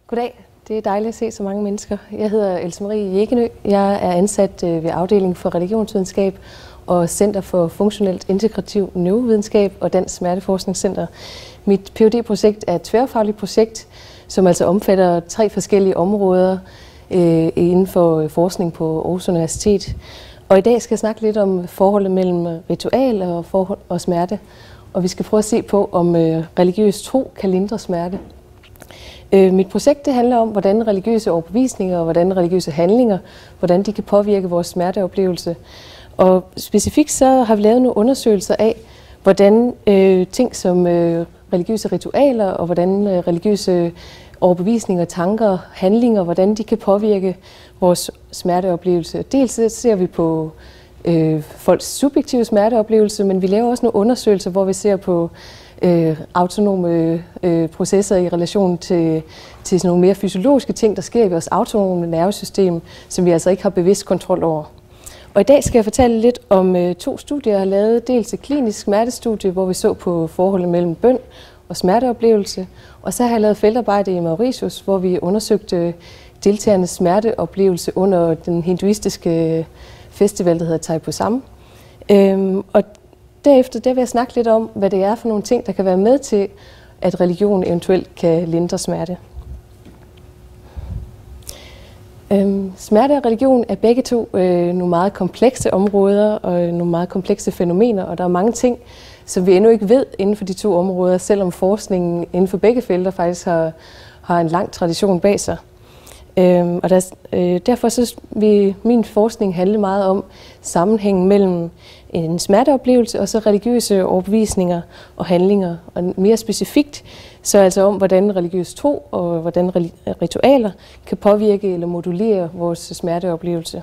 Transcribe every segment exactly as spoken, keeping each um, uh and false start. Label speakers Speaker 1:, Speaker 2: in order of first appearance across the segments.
Speaker 1: Goddag. Det er dejligt at se så mange mennesker. Jeg hedder Else Marie Jægenø. Jeg er ansat ved afdelingen for religionsvidenskab og Center for Funktionelt Integrativ Neurovidenskab og Dansk Smerteforskningscenter. Mit Ph.D.-projekt er et tværfagligt projekt, som altså omfatter tre forskellige områder øh, inden for forskning på Aarhus Universitet. Og i dag skal jeg snakke lidt om forholdet mellem ritual og, forhold og smerte. Og vi skal prøve at se på, om øh, religiøs tro kan lindre smerte. Øh, mit projekt det handler om, hvordan religiøse overbevisninger og hvordan religiøse handlinger, hvordan de kan påvirke vores smerteoplevelse. Og specifikt så har vi lavet nogle undersøgelser af, hvordan øh, ting som øh, religiøse ritualer og hvordan øh, religiøse overbevisninger, tanker, handlinger, hvordan de kan påvirke vores smerteoplevelse. Dels ser vi på øh, folks subjektive smerteoplevelse, men vi laver også nogle undersøgelser, hvor vi ser på øh, autonome øh, processer i relation til, til sådan nogle mere fysiologiske ting, der sker i vores autonome nervesystem, som vi altså ikke har bevidst kontrol over. Og i dag skal jeg fortælle lidt om øh, to studier, jeg har lavet. Dels et klinisk smertestudie, hvor vi så på forholdet mellem bøn og smerteoplevelse. Og så har jeg lavet feltarbejde i Mauritius, hvor vi undersøgte deltagernes smerteoplevelse under den hinduistiske festival, der hedder Thaipusam. Øhm, og derefter der vil jeg snakke lidt om, hvad det er for nogle ting, der kan være med til, at religion eventuelt kan lindre smerte. Øhm, smerte og religion er begge to øh, nogle meget komplekse områder og nogle meget komplekse fænomener, og der er mange ting, som vi endnu ikke ved inden for de to områder, selvom forskningen inden for begge felter faktisk har, har en lang tradition bag sig. Øhm, og der, øh, derfor så vil min forskning handle meget om sammenhængen mellem en smerteoplevelse og så religiøse overbevisninger og handlinger. Og mere specifikt så altså om, hvordan religiøs tro og hvordan ritualer kan påvirke eller modulere vores smerteoplevelse.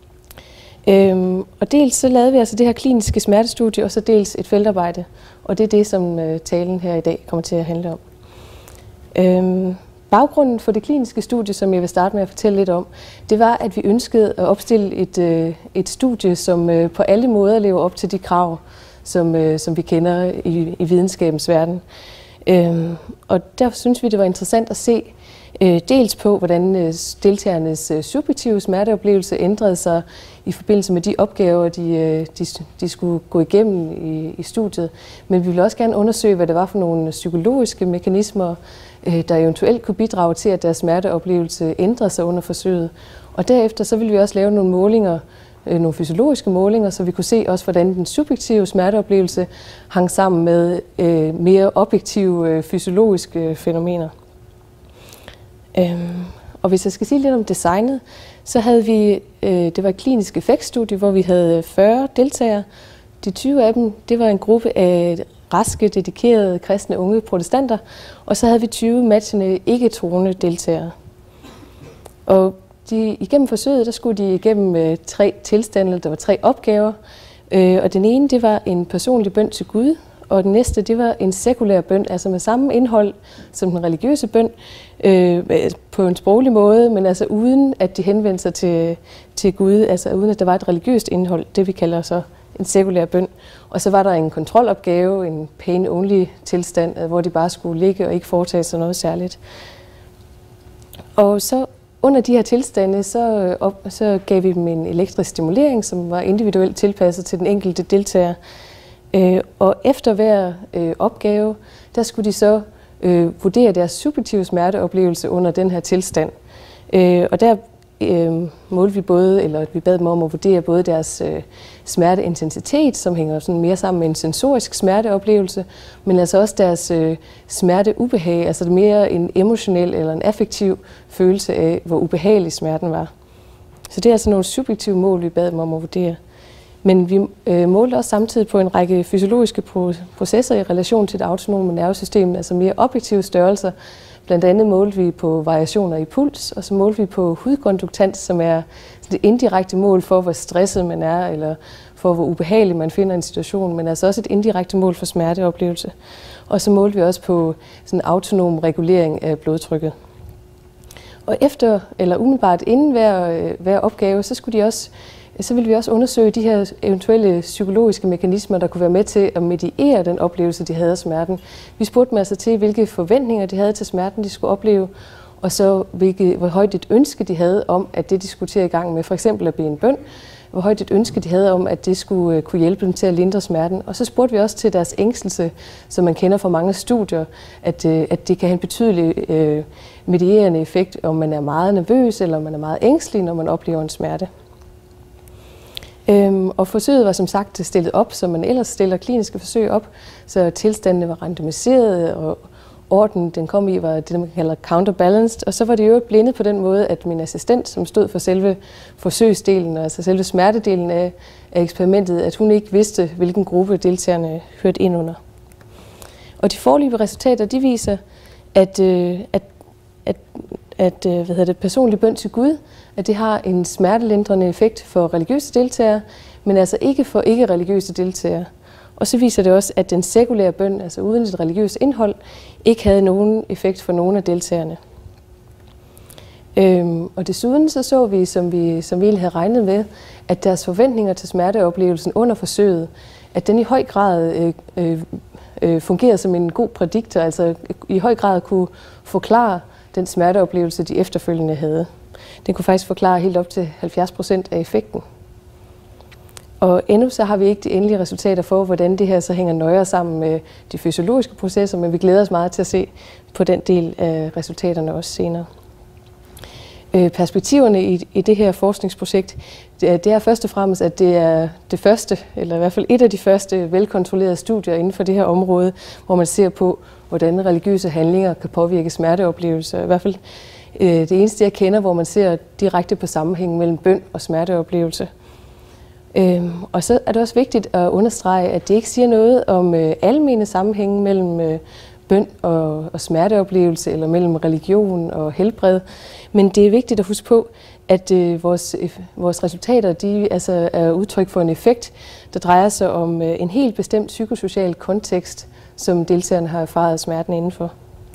Speaker 1: Øhm, og dels så lavede vi altså det her kliniske smertestudie, og så dels et feltarbejde. Og det er det, som øh, talen her i dag kommer til at handle om. Øhm, Baggrunden for det kliniske studie, som jeg vil starte med at fortælle lidt om, det var, at vi ønskede at opstille et, øh, et studie, som øh, på alle måder lever op til de krav, som, øh, som vi kender i, i videnskabens verden. Øhm, og derfor synes vi, det var interessant at se øh, dels på, hvordan øh, deltagernes øh, subjektive smerteoplevelse ændrede sig i forbindelse med de opgaver, de, øh, de, de skulle gå igennem i, i studiet. Men vi ville også gerne undersøge, hvad det var for nogle psykologiske mekanismer, der eventuelt kunne bidrage til, at deres smerteoplevelse ændrede sig under forsøget. Og derefter så ville vi også lave nogle målinger, nogle fysiologiske målinger, så vi kunne se også, hvordan den subjektive smerteoplevelse hang sammen med øh, mere objektive øh, fysiologiske fænomener. Øhm, og hvis jeg skal sige lidt om designet, så havde vi, øh, det var et klinisk effektstudie, hvor vi havde fyrre deltagere. De tyve af dem, det var en gruppe af raske, dedikerede kristne unge protestanter, og så havde vi tyve matchende ikke-troende deltagere. Og de, igennem forsøget, der skulle de igennem øh, tre tilstande, der var tre opgaver, øh, og den ene, det var en personlig bøn til Gud, og den næste, det var en sekulær bøn, altså med samme indhold som den religiøse bøn, øh, på en sproglig måde, men altså uden at de henvendte sig til, til Gud, altså uden at der var et religiøst indhold, det vi kalder så en sekulær bøn. Og så var der en kontrolopgave, en pain-only tilstand, hvor de bare skulle ligge og ikke foretage sig noget særligt. Og så under de her tilstande, så, op, så gav vi dem en elektrisk stimulering, som var individuelt tilpasset til den enkelte deltager. Øh, og efter hver øh, opgave, der skulle de så øh, vurdere deres subjektive smerteoplevelse under den her tilstand. Øh, og der Øh, målte vi både, eller vi bad dem om at vurdere både deres øh, smerteintensitet, som hænger sådan mere sammen med en sensorisk smerteoplevelse, men altså også deres øh, smerteubehag, altså mere en emotionel eller en affektiv følelse af, hvor ubehagelig smerten var. Så det er altså nogle subjektive mål, vi bad dem om at vurdere. Men vi øh, målte også samtidig på en række fysiologiske processer i relation til det autonome nervesystem, altså mere objektive størrelser. Blandt andet målte vi på variationer i puls, og så målte vi på hudkonduktans, som er det indirekte mål for, hvor stresset man er, eller for, hvor ubehagelig man finder en situation, men altså også et indirekte mål for smerteoplevelse. Og så målte vi også på sådan en autonom regulering af blodtrykket. Og efter, eller umiddelbart inden hver, hver opgave, så skulle de også så ville vi også undersøge de her eventuelle psykologiske mekanismer, der kunne være med til at mediere den oplevelse, de havde af smerten. Vi spurgte dem altså til, hvilke forventninger de havde til smerten, de skulle opleve, og så hvilket, hvor højt et ønske de havde om, at det de skulle til i gang med, for eksempel at bede en bøn, hvor højt et ønske de havde om, at det skulle kunne hjælpe dem til at lindre smerten. Og så spurgte vi også til deres ængstelse, som man kender fra mange studier, at, at det kan have en betydelig øh, medierende effekt, om man er meget nervøs eller om man er meget ængstelig, når man oplever en smerte. Øhm, og forsøget var som sagt stillet op, som man ellers stiller kliniske forsøg op, så tilstandene var randomiseret, og orden, den kom i, var det, man kalder counterbalanced, og så var det jo blindet på den måde, at min assistent, som stod for selve forsøgsdelen, altså selve smertedelen af, af eksperimentet, at hun ikke vidste, hvilken gruppe deltagerne hørte ind under. Og de foreløbige resultater, de viser, at, øh, at, at, at hvad hedder det, personlig bøn til Gud, at det har en smertelindrende effekt for religiøse deltagere, men altså ikke for ikke-religiøse deltagere. Og så viser det også, at den sekulære bøn, altså uden et religiøst indhold, ikke havde nogen effekt for nogen af deltagerne. Øhm, og desuden så så vi, som vi, som vi egentlig havde regnet med, at deres forventninger til smerteoplevelsen under forsøget, at den i høj grad øh, øh, øh, fungerede som en god prædiktor, altså i høj grad kunne forklare den smerteoplevelse, de efterfølgende havde. Den kunne faktisk forklare helt op til halvfjerds procent af effekten. Og endnu så har vi ikke de endelige resultater for, hvordan det her så hænger nøjere sammen med de fysiologiske processer, men vi glæder os meget til at se på den del af resultaterne også senere. Perspektiverne i, i det her forskningsprojekt, det er, det er først og fremmest, at det er det første, eller i hvert fald et af de første velkontrollerede studier inden for det her område, hvor man ser på, hvordan religiøse handlinger kan påvirke smerteoplevelser. I hvert fald det eneste, jeg kender, hvor man ser direkte på sammenhængen mellem bøn og smerteoplevelse. Øhm, og så er det også vigtigt at understrege, at det ikke siger noget om øh, almene sammenhænge mellem øh, bøn og, og smerteoplevelse, eller mellem religion og helbred. Men det er vigtigt at huske på, at øh, vores, øh, vores resultater de, altså, er udtryk for en effekt, der drejer sig om øh, en helt bestemt psykosocial kontekst, som deltagerne har erfaret smerten indenfor.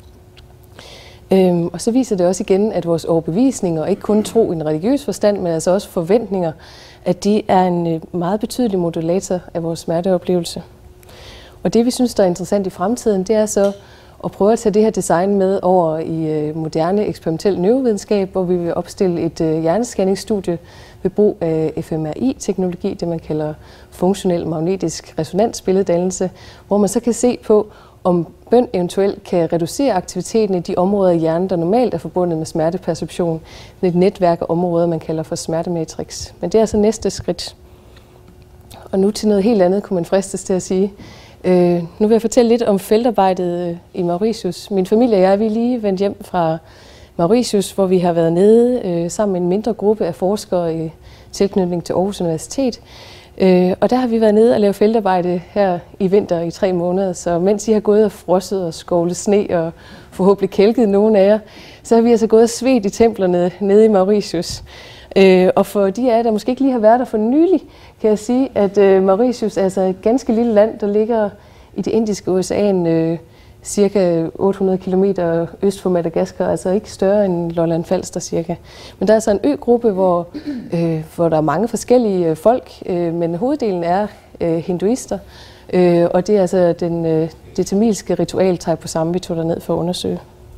Speaker 1: Øhm, og så viser det også igen, at vores overbevisninger, ikke kun tro i en religiøs forstand, men altså også forventninger, at de er en meget betydelig modulator af vores smerteoplevelse. Og det, vi synes, der er interessant i fremtiden, det er så at prøve at tage det her design med over i moderne eksperimentel neurovidenskab, hvor vi vil opstille et hjernescanningsstudie ved brug af F M R I-teknologi, det man kalder funktionel magnetisk resonansbilleddannelse, hvor man så kan se på, om bøn eventuelt kan reducere aktiviteten i de områder i hjernen, der normalt er forbundet med smerteperception. Det er et netværk af områder, man kalder for smertematrix. Men det er altså næste skridt. Og nu til noget helt andet, kunne man fristes til at sige. Øh, nu vil jeg fortælle lidt om feltarbejdet i Mauritius. Min familie og jeg, vi er lige vendt hjem fra Mauritius, hvor vi har været nede øh, sammen med en mindre gruppe af forskere i tilknytning til Aarhus Universitet. Øh, og der har vi været nede og lavet feltarbejde her i vinter i tre måneder, så mens I har gået og frosset og skovlet sne og forhåbentlig kælket nogle af jer, så har vi altså gået og svedt i templerne nede i Mauritius. Øh, og for de af jer, der måske ikke lige har været der for nylig, kan jeg sige, at øh, Mauritius er altså et ganske lille land, der ligger i det indiske ocean, øh, cirka otte hundrede kilometer øst for Madagaskar, altså ikke større end Lolland Falster cirka. Men der er altså en øgruppe, hvor, øh, hvor der er mange forskellige folk, øh, men hoveddelen er øh, hinduister, øh, og det er altså den, øh, det tamilske ritual Thaiposam, vi tog derned for at undersøge.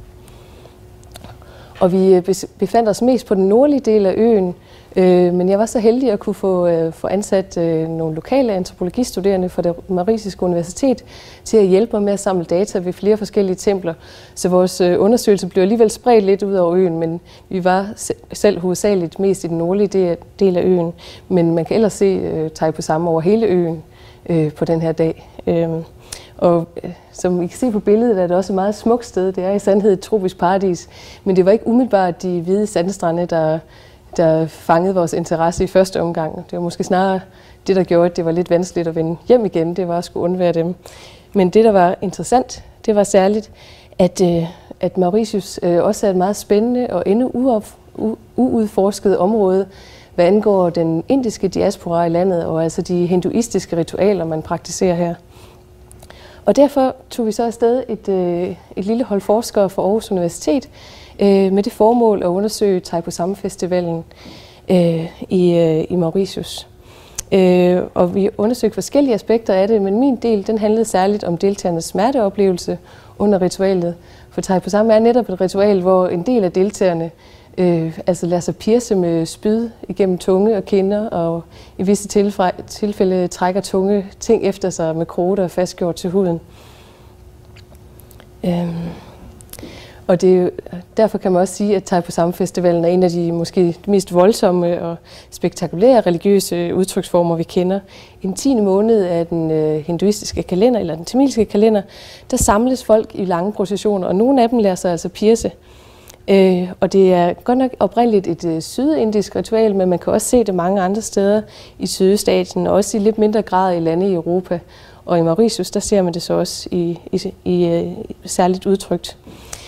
Speaker 1: Og vi befandt os mest på den nordlige del af øen, øh, men jeg var så heldig at kunne få, øh, få ansat øh, nogle lokale antropologistuderende fra det Mauritiske Universitet til at hjælpe mig med at samle data ved flere forskellige templer. Så vores øh, undersøgelse blev alligevel spredt lidt ud over øen, men vi var selv hovedsageligt mest i den nordlige del af øen. Men man kan ellers se øh, Thaiposam over hele øen øh, på den her dag. Øh, Og øh, som I kan se på billedet, er det også et meget smukt sted. Det er i sandhed et tropisk paradis. Men det var ikke umiddelbart de hvide sandstrande, der, der fangede vores interesse i første omgang. Det var måske snarere det, der gjorde, at det var lidt vanskeligt at vende hjem igen. Det var at skulle undvære dem. Men det, der var interessant, det var særligt, at, øh, at Mauritius øh, også er et meget spændende og endnu uudforsket område, hvad angår den indiske diaspora i landet, og altså de hinduistiske ritualer, man praktiserer her. Og derfor tog vi så afsted et, øh, et lille hold forskere fra Aarhus Universitet øh, med det formål at undersøge Thaiposam-festivalen øh, i, øh, i Mauritius. Øh, og vi undersøgte forskellige aspekter af det, men min del den handlede særligt om deltagernes smerteoplevelse under ritualet, For Tai Po Sam er netop et ritual, hvor en del af deltagerne øh, altså lader sig pierce med spyd igennem tunge og kinder, og i visse tilfælde trækker tunge ting efter sig med kroge, der er fastgjort til huden. Øhm. Og det, derfor kan man også sige, at Tai Po Sam Festivalen er en af de måske de mest voldsomme og spektakulære religiøse udtryksformer, vi kender. I den tiende måned af den øh, hinduistiske kalender, eller den tamilske kalender, der samles folk i lange processioner, og nogle af dem lader sig altså pierce. Øh, og det er godt nok oprindeligt et øh, sydindisk ritual, men man kan også se det mange andre steder i Sydøstasien, og også i lidt mindre grad i lande i Europa. Og i Mauritius, der ser man det så også i, i, i, i særligt udtrykt.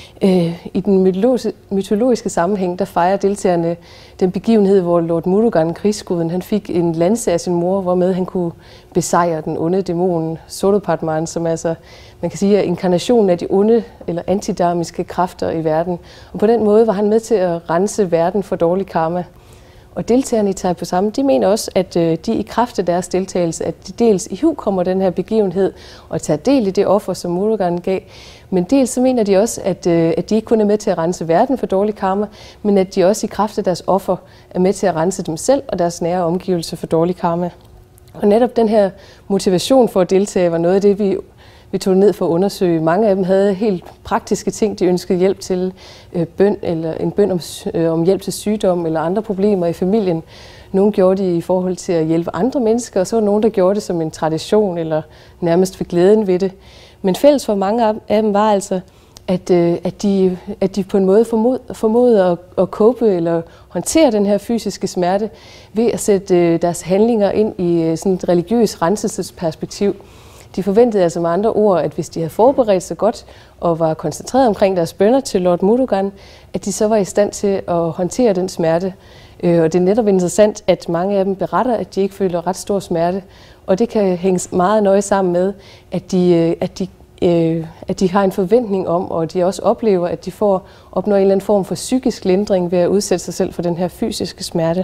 Speaker 1: I den mytologiske sammenhæng, der fejrer deltagerne den begivenhed, hvor Lord Murugan, krigsguden, han fik en lanse af sin mor, hvormed han kunne besejre den onde dæmon Sotopadman, som altså, man kan sige, er inkarnationen af de onde eller antidarmiske kræfter i verden. Og på den måde var han med til at rense verden for dårlig karma. Og deltagerne i Tai Po Sam, de mener også, at de i kraft af deres deltagelse, at de dels i hu kommer den her begivenhed og tager del i det offer, som Murugan gav, men dels så mener de også, at, at de ikke kun er med til at rense verden for dårlig karma, men at de også i kraft af deres offer er med til at rense dem selv og deres nære omgivelser for dårlig karma. Og netop den her motivation for at deltage var noget af det, vi Vi tog ned for at undersøge. Mange af dem havde helt praktiske ting, de ønskede hjælp til, øh, bøn eller en bøn om, øh, om hjælp til sygdom eller andre problemer i familien. Nogle gjorde det i forhold til at hjælpe andre mennesker, og så var nogen, der gjorde det som en tradition eller nærmest for glæden ved det. Men fælles for mange af dem var altså, at, øh, at, de, at de på en måde formod, formåede at, at cope eller håndtere den her fysiske smerte ved at sætte øh, deres handlinger ind i øh, sådan et religiøst renselsesperspektiv. De forventede altså med andre ord, at hvis de havde forberedt sig godt og var koncentreret omkring deres bønner til Lord Murugan, at de så var i stand til at håndtere den smerte. Og det er netop interessant, at mange af dem beretter, at de ikke føler ret stor smerte. Og det kan hænge meget nøje sammen med, at de, at de, at de har en forventning om, og de også oplever, at de får opnår en eller anden form for psykisk lindring ved at udsætte sig selv for den her fysiske smerte.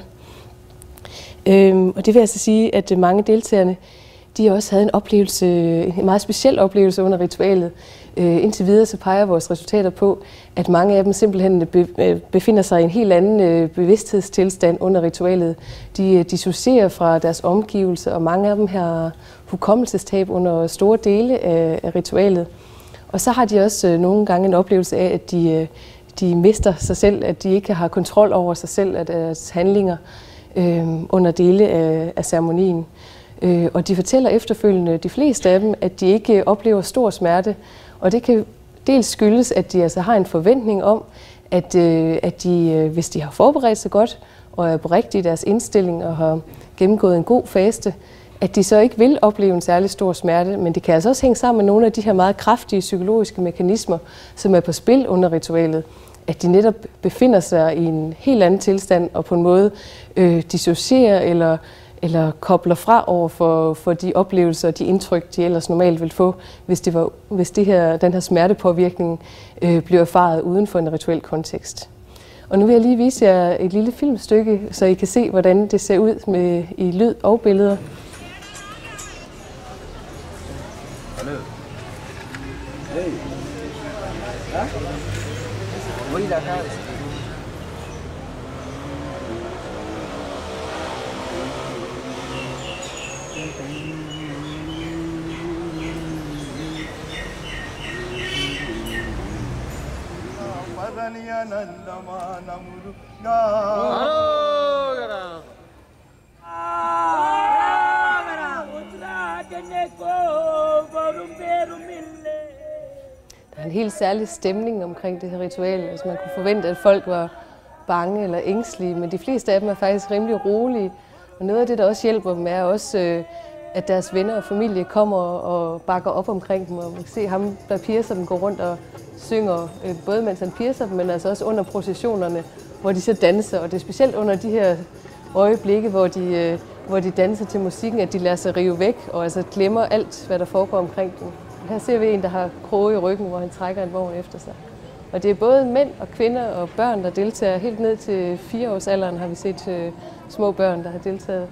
Speaker 1: Og det vil altså sige, at mange deltagerne de også havde en oplevelse, en meget speciel oplevelse under ritualet. Øh, indtil videre så peger vores resultater på, at mange af dem simpelthen be, befinder sig i en helt anden øh, bevidsthedstilstand under ritualet. De dissocierer fra deres omgivelser, og mange af dem har hukommelsestab under store dele af, af ritualet. Og så har de også øh, nogle gange en oplevelse af, at de, øh, de mister sig selv, at de ikke har kontrol over sig selv, af deres handlinger øh, under dele af, af ceremonien. Og de fortæller efterfølgende, de fleste af dem, at de ikke oplever stor smerte. Og det kan dels skyldes, at de altså har en forventning om, at, at de, hvis de har forberedt sig godt og er på rigtig i deres indstilling og har gennemgået en god faste, at de så ikke vil opleve en særlig stor smerte. Men det kan altså også hænge sammen med nogle af de her meget kraftige psykologiske mekanismer, som er på spil under ritualet. At de netop befinder sig i en helt anden tilstand og på en måde øh, dissocierer eller eller kobler fra over for, for de oplevelser og de indtryk, de ellers normalt vil få, hvis, det var, hvis det her, den her smertepåvirkning øh, bliver erfaret uden for en rituel kontekst. Og nu vil jeg lige vise jer et lille filmstykke, så I kan se, hvordan det ser ud med, i lyd og billeder. Hey. Ja? Der er en helt særlig stemning omkring det her ritual. Altså man kunne forvente, at folk var bange eller ængstelige, men de fleste af dem er faktisk rimelig rolige. Og noget af det, der også hjælper dem, er også, at deres venner og familie kommer og bakker op omkring dem. Og man kan se ham, der piercer dem, går rundt og synger, både mens han piercer dem, men altså også under processionerne, hvor de så danser. Og det er specielt under de her øjeblikke, hvor de, hvor de danser til musikken, at de lader sig rive væk og altså glemmer alt, hvad der foregår omkring dem. Her ser vi en, der har kroge i ryggen, hvor han trækker en vogn efter sig. Og det er både mænd og kvinder og børn, der deltager. Helt ned til fireårsalderen har vi set øh, små børn, der har deltaget.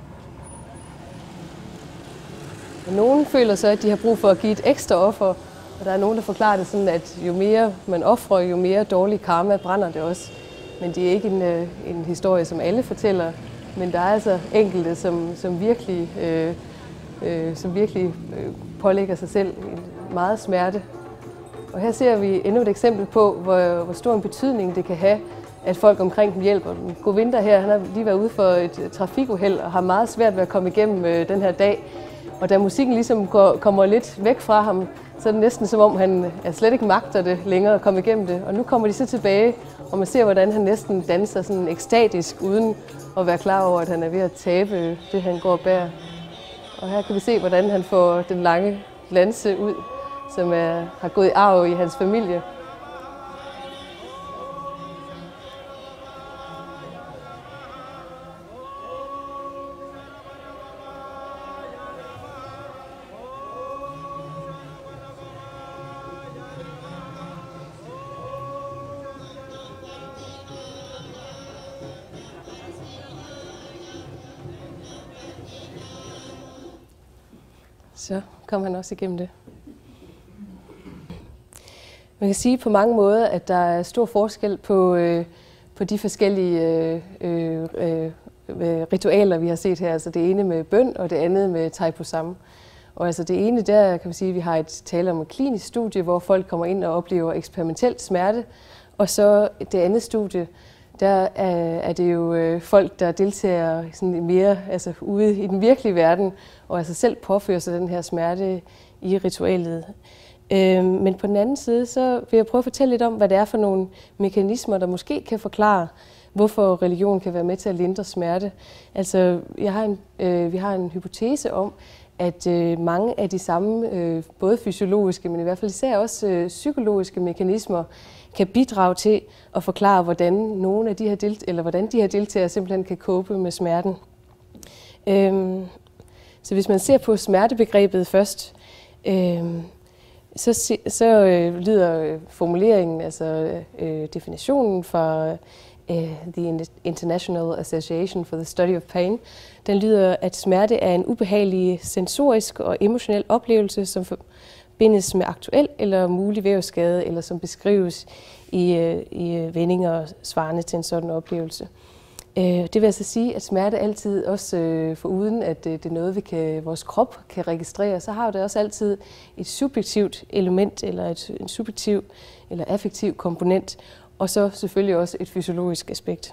Speaker 1: Og nogle føler så, at de har brug for at give et ekstra offer, Og der er nogen, der forklarer det sådan, at jo mere man offrer, jo mere dårlig karma brænder det også. Men det er ikke en, en historie, som alle fortæller, men der er altså enkelte, som, som virkelig, øh, øh, som virkelig øh, pålægger sig selv en meget smerte. Og her ser vi endnu et eksempel på, hvor, hvor stor en betydning det kan have, at folk omkring dem hjælper. Govinda her, han har lige været ude for et trafikuheld og har meget svært ved at komme igennem øh, den her dag. Og da musikken ligesom går, kommer lidt væk fra ham, så er det næsten som om, han er slet ikke magter det længere at komme igennem det. Og nu kommer de så tilbage, og man ser, hvordan han næsten danser sådan ekstatisk, uden at være klar over, at han er ved at tabe det, han går og bærer. Og her kan vi se, hvordan han får den lange lanse ud, som er, har gået i arv i hans familie. Så kom han også igennem det. Man kan sige på mange måder, at der er stor forskel på, øh, på de forskellige øh, øh, ritualer, vi har set her. Altså det ene med bøn, og det andet med Taipusam. Og altså det ene, der kan man sige, at vi har et tale om et klinisk studie, hvor folk kommer ind og oplever eksperimentel smerte. Og så det andet studie, der er, er det jo øh, folk, der deltager sådan mere altså ude i den virkelige verden, og altså selv påfører sig den her smerte i ritualet. Øh, men på den anden side, så vil jeg prøve at fortælle lidt om, hvad det er for nogle mekanismer, der måske kan forklare, hvorfor religion kan være med til at lindre smerte. Altså, jeg har en, øh, vi har en hypotese om, at øh, mange af de samme, øh, både fysiologiske, men i hvert fald især også øh, psykologiske mekanismer, kan bidrage til at forklare, hvordan nogle af de her delt- eller hvordan de her deltagere simpelthen kan cope med smerten. Øhm, så hvis man ser på smertebegrebet først, øhm, så, så øh, lyder formuleringen, altså øh, definitionen fra øh, The International Association for the Study of Pain, den lyder, at smerte er en ubehagelig sensorisk og emotionel oplevelse, som forbindes med aktuel eller mulig vævsskade, eller som beskrives i, i vendinger svarende til en sådan oplevelse. Det vil altså sige, at smerte altid også foruden, at det er noget, vi kan, vores krop kan registrere, så har det også altid et subjektivt element, eller et, en subjektiv eller affektiv komponent, og så selvfølgelig også et fysiologisk aspekt.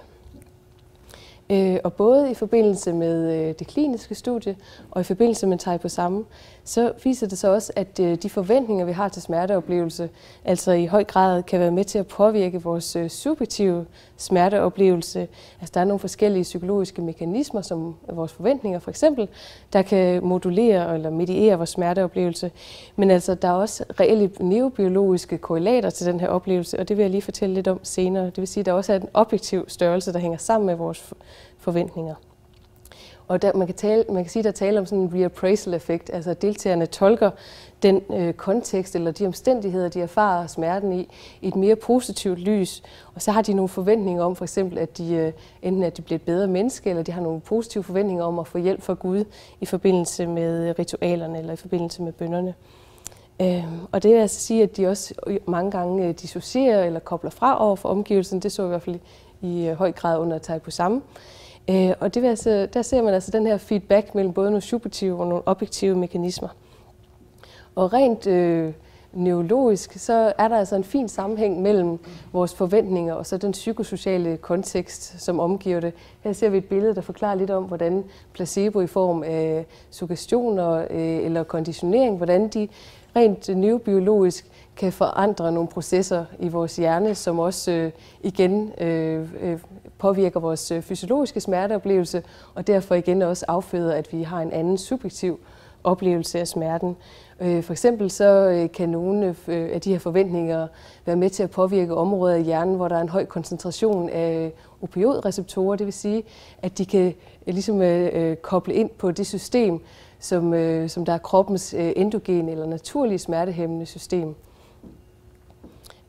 Speaker 1: Og både i forbindelse med det kliniske studie og i forbindelse med Taipusam, så viser det sig også, at de forventninger, vi har til smerteoplevelse, altså i høj grad kan være med til at påvirke vores subjektive smerteoplevelse. Altså der er nogle forskellige psykologiske mekanismer, som vores forventninger for eksempel, der kan modulere eller mediere vores smerteoplevelse. Men altså der er også reelle neurobiologiske korrelater til den her oplevelse, og det vil jeg lige fortælle lidt om senere. Det vil sige, at der også er en objektiv størrelse, der hænger sammen med vores forventninger. Og der, man, kan tale, man kan sige, at der taler om sådan en reappraisal-effekt, altså at deltagerne tolker den øh, kontekst eller de omstændigheder, de erfarer smerten i, i et mere positivt lys. Og så har de nogle forventninger om for eksempel, at de øh, enten at de bliver et bedre menneske, eller de har nogle positive forventninger om at få hjælp fra Gud i forbindelse med ritualerne eller i forbindelse med bønnerne. Øh, og det vil altså sige, at de også mange gange dissocierer eller kobler fra over for omgivelsen. Det så vi i hvert fald i, i høj grad under Taipusam. Øh, og det vil altså, der ser man altså den her feedback mellem både nogle subjektive og nogle objektive mekanismer. Og rent øh, neurologisk, så er der altså en fin sammenhæng mellem vores forventninger og så den psykosociale kontekst, som omgiver det. Her ser vi et billede, der forklarer lidt om, hvordan placebo i form af suggestioner øh, eller konditionering, hvordan de rent neurobiologisk kan forandre nogle processer i vores hjerne, som også øh, igen øh, øh, påvirker vores øh, fysiologiske smerteoplevelse, og derfor igen også afføder, at vi har en anden subjektiv oplevelse af smerten. Øh, for eksempel så øh, kan nogle øh, af de her forventninger være med til at påvirke områder i hjernen, hvor der er en høj koncentration af opioidreceptorer, det vil sige, at de kan øh, ligesom øh, koble ind på det system, som, øh, som der er kroppens øh, endogene eller naturlige smertehæmmende system.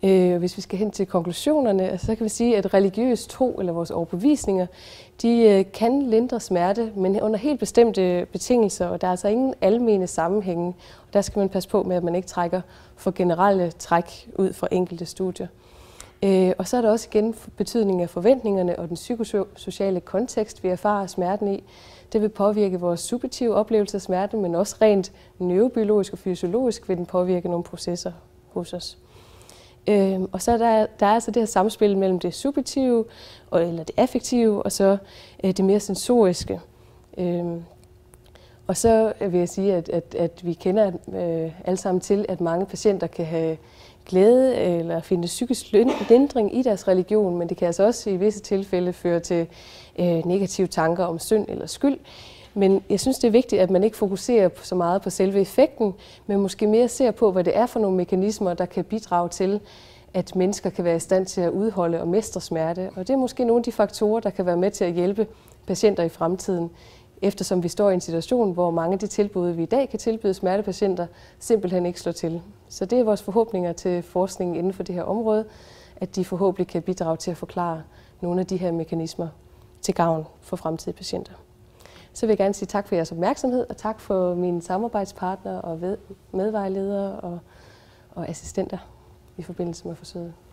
Speaker 1: Øh, hvis vi skal hen til konklusionerne, så kan vi sige, at religiøs tro eller vores overbevisninger, de øh, kan lindre smerte, men under helt bestemte betingelser, og der er altså ingen almene sammenhænge. Og der skal man passe på med, at man ikke trækker for generelle træk ud fra enkelte studier. Øh, og så er der også igen betydning af forventningerne og den psykosociale kontekst, vi erfarer smerten i. Det vil påvirke vores subjektive oplevelse af smerten, men også rent neurobiologisk og fysiologisk vil den påvirke nogle processer hos os. Øhm, og så er der, der er altså det her samspil mellem det subjektive, og, eller det affektive, og så øh, det mere sensoriske. Øhm, og så vil jeg sige, at, at, at vi kender øh, alle sammen til, at mange patienter kan have glæde eller finde psykisk lindring i deres religion, men det kan altså også i visse tilfælde føre til øh, negative tanker om synd eller skyld. Men jeg synes, det er vigtigt, at man ikke fokuserer så meget på selve effekten, men måske mere ser på, hvad det er for nogle mekanismer, der kan bidrage til, at mennesker kan være i stand til at udholde og mestre smerte. Og det er måske nogle af de faktorer, der kan være med til at hjælpe patienter i fremtiden, eftersom vi står i en situation, hvor mange af de tilbud, vi i dag kan tilbyde smertepatienter, simpelthen ikke slår til. Så det er vores forhåbninger til forskningen inden for det her område, at de forhåbentlig kan bidrage til at forklare nogle af de her mekanismer til gavn for fremtidige patienter. Så vil jeg gerne sige tak for jeres opmærksomhed, og tak for mine samarbejdspartnere og medvejledere og, og assistenter i forbindelse med forsøget.